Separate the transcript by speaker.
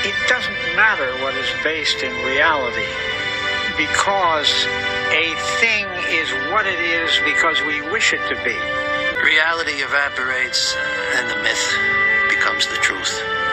Speaker 1: it doesn't matter what is based in reality, because a thing is what it is because we wish it to be.
Speaker 2: Reality evaporates and the myth becomes the truth.